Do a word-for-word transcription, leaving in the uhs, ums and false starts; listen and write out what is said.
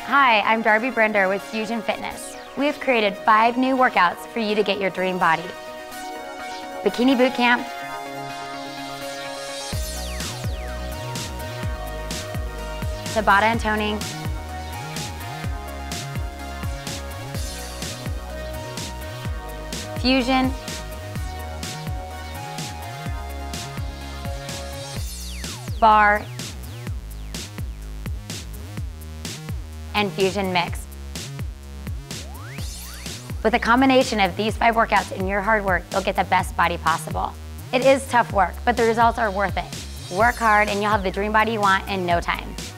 Hi, I'm Darby Brender with Fusion Fitness. We have created five new workouts for you to get your dream body. Bikini Boot Camp, Tabata and toning, Fusion, Bar, and Fusion Mix. With a combination of these five workouts and your hard work, you'll get the best body possible. It is tough work, but the results are worth it. Work hard and you'll have the dream body you want in no time.